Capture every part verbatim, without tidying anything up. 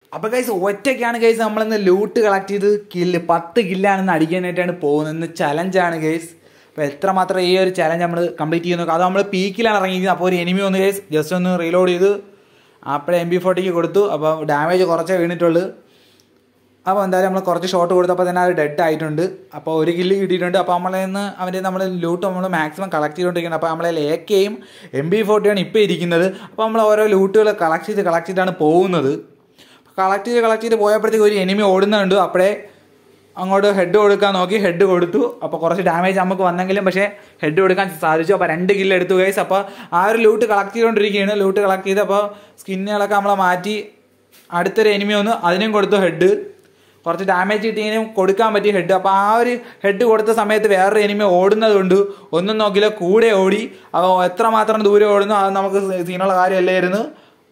അപ്പോൾ ഗൈസ് ഒറ്റയ്ക്കാണ് ഗൈസ് നമ്മളിന്ന് ലൂട്ട് കളക്ട് ചെയ്ത് കില്ല് പത്ത് കില്ലാണെന്ന് അടിക്കാനായിട്ടാണ് പോകുന്നത്. ചലഞ്ചാണ് ഗൈസ്. അപ്പോൾ എത്രമാത്രം ഈ ഒരു ചലഞ്ച് നമ്മൾ കംപ്ലീറ്റ് ചെയ്യുന്നു. അത് നമ്മൾ പീക്കിലാണ് ഇറങ്ങിയിരിക്കുന്നത്. അപ്പോൾ ഒരു എനിമി വന്ന് ഗൈസ് ജസ്റ്റ് ഒന്ന് റീലോഡ് ചെയ്ത് അപ്പോഴേ എം ബി ഫോർട്ടിക്ക് കൊടുത്തു. അപ്പോൾ ഡാമേജ് കുറച്ചേ വീണിട്ടുള്ളൂ. അപ്പോൾ എന്തായാലും നമ്മൾ കുറച്ച് ഷോട്ട് കൊടുത്തപ്പോൾ തന്നെ അത് ഡെഡ് ആയിട്ടുണ്ട്. അപ്പോൾ ഒരു കില്ല് കിട്ടിയിട്ടുണ്ട്. അപ്പോൾ നമ്മളിൽ നിന്ന് അവൻ്റെ നമ്മൾ ലൂട്ട് നമ്മൾ മാക്സിമം കളക്ട് ചെയ്തുകൊണ്ടിരിക്കുന്നത്. അപ്പോൾ നമ്മളെ എ കെയും എം ബി ഫോർട്ടിയാണ് ഇപ്പോൾ ഇരിക്കുന്നത്. അപ്പോൾ നമ്മൾ ഓരോ ലൂട്ടുകൾ കളക്ട് ചെയ്ത് കളക്ട് ചെയ്തിട്ടാണ് പോകുന്നത്. കളക്ട് ചെയ്ത് കളക്ട് ചെയ്ത് പോയപ്പോഴത്തേക്ക് ഒരു എനിമി ഓടുന്നുണ്ട്. അപ്പോഴേ അങ്ങോട്ട് ഹെഡ് കൊടുക്കാൻ നോക്കി, ഹെഡ് കൊടുത്തു. അപ്പോൾ കുറച്ച് ഡാമേജ് നമുക്ക് വന്നെങ്കിലും പക്ഷേ ഹെഡ് കൊടുക്കാൻ സാധിച്ചു. അപ്പോൾ രണ്ട് കില്ല് എടുത്തു ഗൈസ്. അപ്പോൾ ആ ഒരു ലൂട്ട് കളക്ട് ചെയ്തുകൊണ്ടിരിക്കുകയാണ്. ലൂട്ട് കളക്ട് ചെയ്ത് അപ്പോൾ സ്കിന്നുകളൊക്കെ നമ്മളെ മാറ്റി അടുത്തൊരു എനിമി വന്നു, അതിനും കൊടുത്തു ഹെഡ്. കുറച്ച് ഡാമേജ് കിട്ടിയതിനും കൊടുക്കാൻ പറ്റിയ ഹെഡ്. അപ്പോൾ ആ ഒരു ഹെഡ് കൊടുത്ത സമയത്ത് വേറൊരു എനിമി ഓടുന്നതുകൊണ്ട് ഒന്നും നോക്കില്ല, കൂടെ ഓടി. അപ്പോൾ എത്രമാത്രം ദൂരെ ഓടുന്നു അത് നമുക്ക് സീനുള്ള കാര്യമല്ലായിരുന്നു.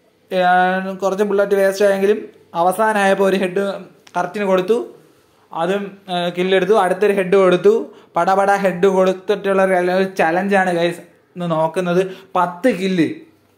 കുറച്ച് ബുള്ളറ്റ് വേസ്റ്റ് ആയെങ്കിലും അവസാനമായപ്പോൾ ഒരു ഹെഡ് കറക്റ്റിന് കൊടുത്തു, അതും കില്ലെടുത്തു. അടുത്തൊരു ഹെഡ് കൊടുത്തു. പടപട ഹെഡ് കൊടുത്തിട്ടുള്ള ഒരു ചലഞ്ചാണ് ഗൈസ് ഇന്ന് നോക്കുന്നത്. പത്ത് കില്ല്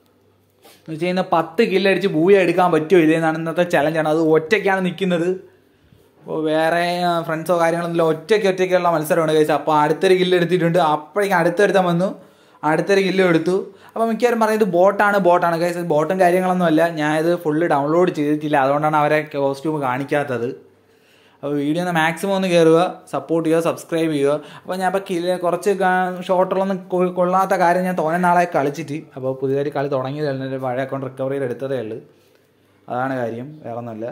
എന്ന് വെച്ച് കഴിഞ്ഞാൽ പത്ത് കില്ലടിച്ച് ബൂയ എടുക്കാൻ പറ്റുമോ ഇല്ലെന്നാണ് ഇന്നത്തെ ചലഞ്ചാണ്. അത് ഒറ്റയ്ക്കാണ് നിൽക്കുന്നത്. അപ്പോൾ വേറെ ഫ്രണ്ട്സോ കാര്യങ്ങളൊന്നുമില്ല, ഒറ്റയ്ക്ക് ഒറ്റയ്ക്കുള്ള മത്സരമാണ് ഗൈസ്. അപ്പോൾ അടുത്തൊരു കില്ല് എടുത്തിട്ടുണ്ട്. അപ്പോഴേക്കും അടുത്തൊരുത്തം വന്നു, അടുത്തൊരു കില്ല് എടുത്തു. അപ്പോൾ മിക്കവാറും പറയുന്നത് ബോട്ടാണ് ബോട്ടാണ് ഗൈസ്. ബോട്ടും കാര്യങ്ങളൊന്നുമല്ല, ഞാനിത് ഫുള്ള് ഡൗൺലോഡ് ചെയ്തിട്ടില്ല, അതുകൊണ്ടാണ് അവരെ കോസ്റ്റ്യൂം കാണിക്കാത്തത്. അപ്പോൾ വീഡിയോ ഒന്ന് മാക്സിമം ഒന്ന് കയറുക, സപ്പോർട്ട് ചെയ്യുക, സബ്സ്ക്രൈബ് ചെയ്യുക. അപ്പോൾ ഞാൻ ഇപ്പോൾ കില്ല് കുറച്ച് ഷോട്ടുകളൊന്നും കൊള്ളാത്ത കാര്യം ഞാൻ തോന്നെ നാളെ കളിച്ചിട്ട്, അപ്പോൾ പുതിയൊരു കളി തുടങ്ങിയതല്ല, പഴയ അക്കൗണ്ട് റിക്കവർ ചെയ്ത് എടുത്തതേ ഉള്ളൂ. അതാണ് കാര്യം, വേറെ ഒന്നുമില്ല.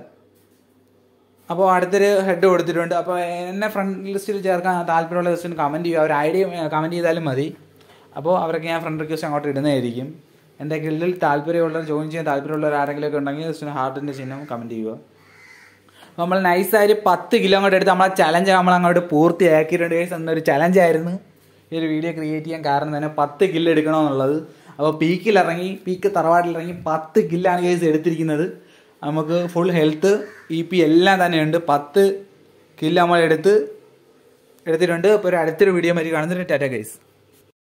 അപ്പോൾ അടുത്തൊരു ഹെഡ് കൊടുത്തിട്ടുണ്ട്. അപ്പോൾ എന്നെ ഫ്രണ്ട് ലിസ്റ്റിൽ ചേർക്കാൻ താല്പര്യമുള്ള ലിസ്റ്റിന് കമൻറ്റ് ചെയ്യുക. അവർ ഐഡിയ കമൻറ്റ് ചെയ്താലും മതി. അപ്പോൾ അവരൊക്കെ ഞാൻ ഫ്രണ്ട് റിക്വസ്റ്റ് അങ്ങോട്ട് ഇടുന്നതായിരിക്കും. എൻ്റെ ഗിൽഡിൽ താല്പര്യമുള്ളവർ, ജോയിൻ ചെയ്യാൻ താല്പര്യമുള്ളവർ ആരെങ്കിലുമൊക്കെ ഉണ്ടെങ്കിൽ ജസ്റ്റ് ഹാർട്ടിൻ്റെ ചിഹ്നം കമൻറ്റ് ചെയ്യുക. അപ്പോൾ നമ്മൾ നൈസായിട്ട് പത്ത് കിലോ അങ്ങോട്ട് എടുത്ത് നമ്മളെ ചലഞ്ച് നമ്മൾ അങ്ങോട്ട് പൂർത്തിയാക്കിയിട്ടുണ്ട് ഗൈസ്. എന്നൊരു ചലഞ്ചായിരുന്നു ഈ ഒരു വീഡിയോ ക്രിയേറ്റ് ചെയ്യാൻ കാരണം തന്നെ, പത്ത് കില്ല് എടുക്കണമെന്നുള്ളത്. അപ്പോൾ പീക്കിലിറങ്ങി, പീക്ക് തറവാട്ടിലിറങ്ങി പത്ത് കില്ലാണ് ഗൈസ് എടുത്തിരിക്കുന്നത്. നമുക്ക് ഫുൾ ഹെൽത്ത് ഇ പി എല്ലാം തന്നെയുണ്ട്. പത്ത് കില്ല് നമ്മൾ എടുത്ത് എടുത്തിട്ടുണ്ട്. അപ്പോൾ ഒരു അടുത്തൊരു വീഡിയോ മതി കാണുന്നുണ്ട്. Tata guys.